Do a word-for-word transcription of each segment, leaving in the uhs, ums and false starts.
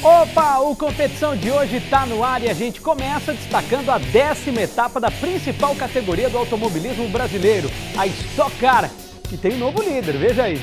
Opa, o Competição de hoje está no ar e a gente começa destacando a décima etapa da principal categoria do automobilismo brasileiro, a Stock Car, que tem um novo líder, veja aí.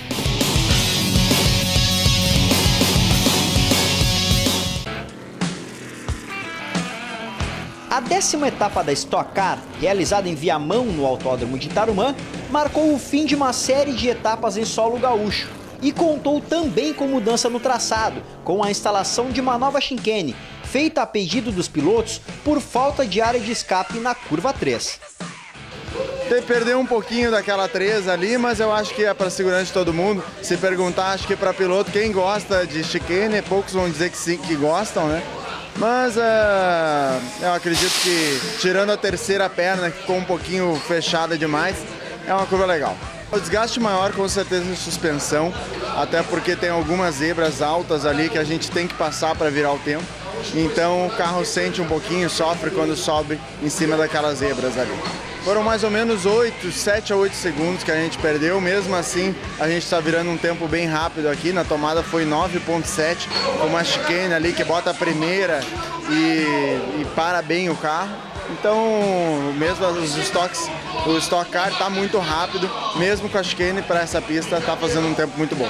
A décima etapa da Stock Car, realizada em Viamão, no Autódromo de Tarumã, marcou o fim de uma série de etapas em solo gaúcho e contou também com mudança no traçado, com a instalação de uma nova chicane, feita a pedido dos pilotos por falta de área de escape na curva três. Perdeu um pouquinho daquela três ali, mas eu acho que é para segurança de todo mundo. Se perguntar, acho que para piloto, quem gosta de chicane, poucos vão dizer que sim, que gostam, né? Mas é, eu acredito que, tirando a terceira perna, que ficou um pouquinho fechada demais, é uma curva legal. O desgaste maior, com certeza, em suspensão, até porque tem algumas zebras altas ali que a gente tem que passar para virar o tempo. Então o carro sente um pouquinho, sofre quando sobe em cima daquelas zebras ali. Foram mais ou menos oito, sete a oito segundos que a gente perdeu, mesmo assim a gente está virando um tempo bem rápido aqui, na tomada foi nove ponto sete, com uma chicane ali que bota a primeira e, e para bem o carro. Então, mesmo os estoques, o Stock Car está muito rápido, mesmo com a chicane para essa pista está fazendo um tempo muito bom.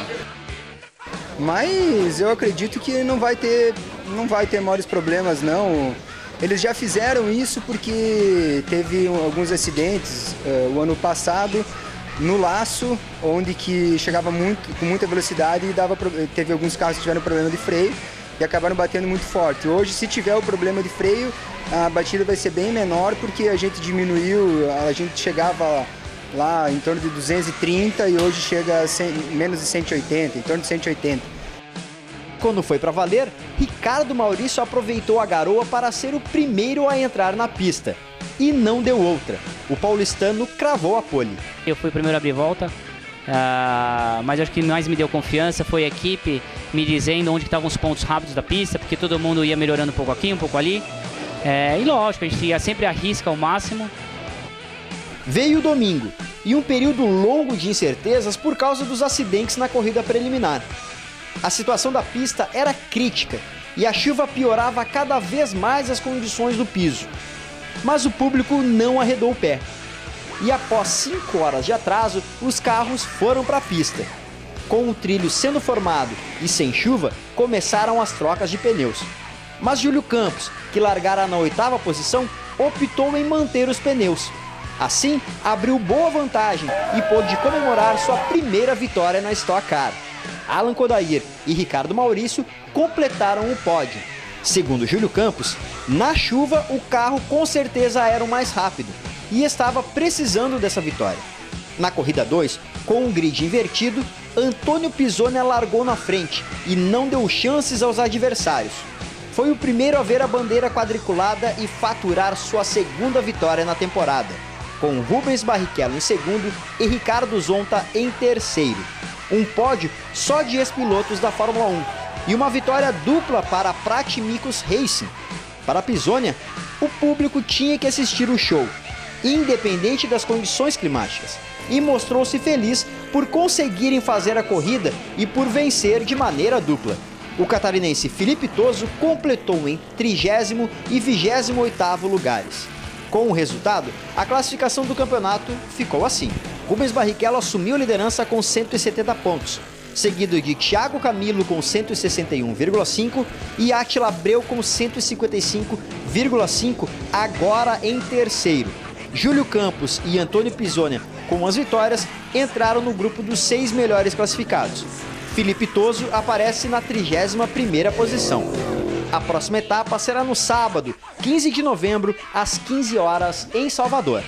Mas eu acredito que não vai ter, não vai ter maiores problemas não. Eles já fizeram isso porque teve alguns acidentes uh, o ano passado no laço, onde que chegava muito, com muita velocidade e dava, teve alguns carros que tiveram problema de freio e acabaram batendo muito forte. Hoje, se tiver o problema de freio, a batida vai ser bem menor porque a gente diminuiu, a gente chegava lá em torno de duzentos e trinta e hoje chega a cem, menos de cento e oitenta, em torno de cento e oitenta. Quando foi para valer, Ricardo Maurício aproveitou a garoa para ser o primeiro a entrar na pista. E não deu outra. O paulistano cravou a pole. Eu fui o primeiro a abrir volta, uh, mas acho que mais me deu confiança foi a equipe me dizendo onde estavam os pontos rápidos da pista, porque todo mundo ia melhorando um pouco aqui, um pouco ali. É, e lógico, a gente ia sempre arrisca ao máximo. Veio o domingo, e um período longo de incertezas por causa dos acidentes na corrida preliminar. A situação da pista era crítica e a chuva piorava cada vez mais as condições do piso. Mas o público não arredou o pé. E após cinco horas de atraso, os carros foram para a pista. Com o trilho sendo formado e sem chuva, começaram as trocas de pneus. Mas Júlio Campos, que largara na oitava posição, optou em manter os pneus. Assim, abriu boa vantagem e pôde comemorar sua primeira vitória na Stock Car. Alan Kodair e Ricardo Maurício completaram o pódio. Segundo Júlio Campos, na chuva o carro com certeza era o mais rápido e estava precisando dessa vitória. Na corrida dois, com um grid invertido, Antônio Pisoni largou na frente e não deu chances aos adversários. Foi o primeiro a ver a bandeira quadriculada e faturar sua segunda vitória na temporada, com Rubens Barrichello em segundo e Ricardo Zonta em terceiro. Um pódio só de ex-pilotos da Fórmula um e uma vitória dupla para a Pratimicos Racing. Para a Pisoni, o público tinha que assistir o show, independente das condições climáticas, e mostrou-se feliz por conseguirem fazer a corrida e por vencer de maneira dupla. O catarinense Felipe Toso completou em trigésimo e vigésimo oitavo lugares. Com o resultado, a classificação do campeonato ficou assim. Rubens Barrichello assumiu a liderança com cento e setenta pontos, seguido de Thiago Camilo com cento e sessenta e um vírgula cinco e Átila Abreu com cento e cinquenta e cinco vírgula cinco, agora em terceiro. Júlio Campos e Antônio Pisoni, com as vitórias, entraram no grupo dos seis melhores classificados. Felipe Toso aparece na trigésima primeira posição. A próxima etapa será no sábado, quinze de novembro, às quinze horas, em Salvador.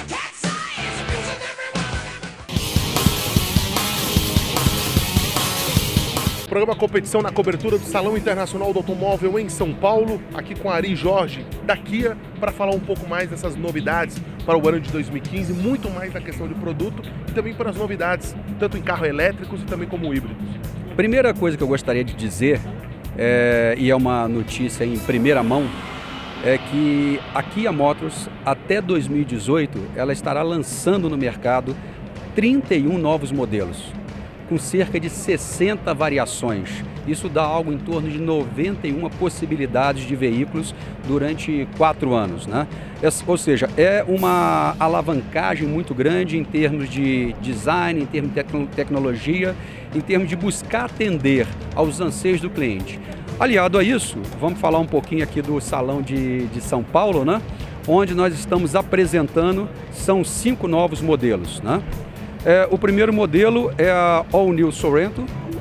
Programa Competição na cobertura do Salão Internacional do Automóvel em São Paulo, aqui com a Ari Jorge, da Kia, para falar um pouco mais dessas novidades para o ano de dois mil e quinze, muito mais na questão de produto e também para as novidades, tanto em carros elétricos e também como híbridos. Primeira coisa que eu gostaria de dizer, é, e é uma notícia em primeira mão, é que a Kia Motors, até dois mil e dezoito, ela estará lançando no mercado trinta e um novos modelos, com cerca de sessenta variações, Isso dá algo em torno de noventa e uma possibilidades de veículos durante quatro anos, né? Ou seja, é uma alavancagem muito grande em termos de design, em termos de tec tecnologia, em termos de buscar atender aos anseios do cliente. Aliado a isso, vamos falar um pouquinho aqui do Salão de, de São Paulo, né? Onde nós estamos apresentando, são cinco novos modelos, né? É, o primeiro modelo é a All New Sorento,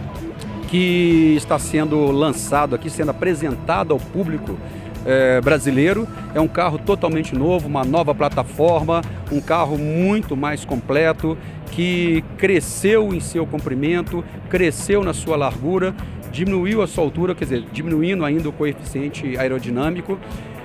que está sendo lançado aqui, sendo apresentado ao público é, brasileiro. É um carro totalmente novo, uma nova plataforma, um carro muito mais completo, que cresceu em seu comprimento, cresceu na sua largura, diminuiu a sua altura, quer dizer, diminuindo ainda o coeficiente aerodinâmico.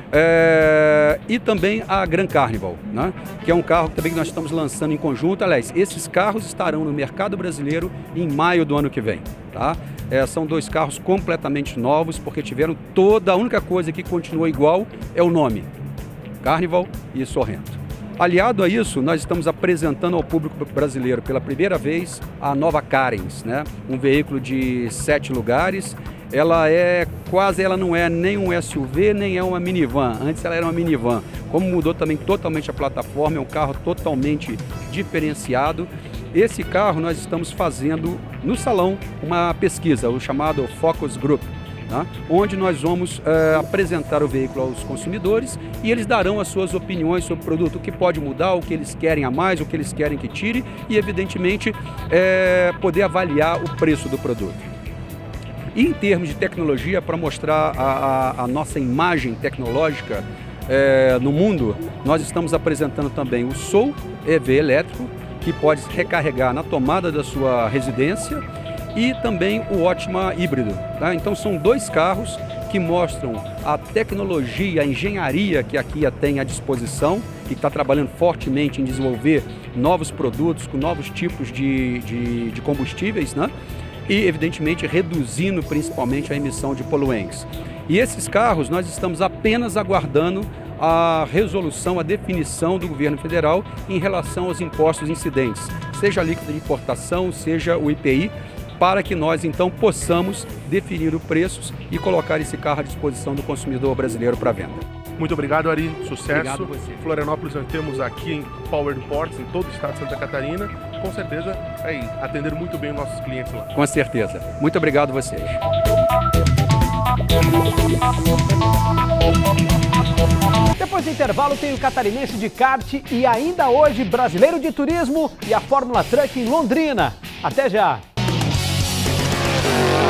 É, e também a Gran Carnival, né? Que é um carro que também nós estamos lançando em conjunto. Aliás, esses carros estarão no mercado brasileiro em maio do ano que vem, tá? É, são dois carros completamente novos, porque tiveram toda, a única coisa que continua igual é o nome, Carnival e Sorento. Aliado a isso, nós estamos apresentando ao público brasileiro pela primeira vez a nova Carens, né? Um veículo de sete lugares. Ela é quase, ela não é nem um S U V, nem é uma minivan. Antes ela era uma minivan. Como mudou também totalmente a plataforma, é um carro totalmente diferenciado. Esse carro nós estamos fazendo no salão uma pesquisa, o chamado Focus Group, tá? Onde nós vamos é, apresentar o veículo aos consumidores e eles darão as suas opiniões sobre o produto, o que pode mudar, o que eles querem a mais, o que eles querem que tire e, evidentemente, é, poder avaliar o preço do produto. E em termos de tecnologia, para mostrar a, a, a nossa imagem tecnológica é, no mundo, nós estamos apresentando também o Soul E V elétrico, que pode se recarregar na tomada da sua residência, e também o Optima híbrido, tá? Então são dois carros que mostram a tecnologia, a engenharia que a Kia tem à disposição e está trabalhando fortemente em desenvolver novos produtos com novos tipos de, de, de combustíveis, né? E, evidentemente, reduzindo principalmente a emissão de poluentes. E esses carros nós estamos apenas aguardando a resolução, a definição do governo federal em relação aos impostos incidentes, seja a alíquota de importação, seja o I P I, para que nós então possamos definir os preços e colocar esse carro à disposição do consumidor brasileiro para venda. Muito obrigado, Ari. Sucesso. Obrigado você. Florianópolis nós temos aqui em Power Ports, em todo o estado de Santa Catarina. Com certeza, aí, atender muito bem os nossos clientes lá. Com certeza. Muito obrigado a vocês. Depois do intervalo tem o catarinense de kart e ainda hoje brasileiro de turismo e a Fórmula Truck em Londrina. Até já!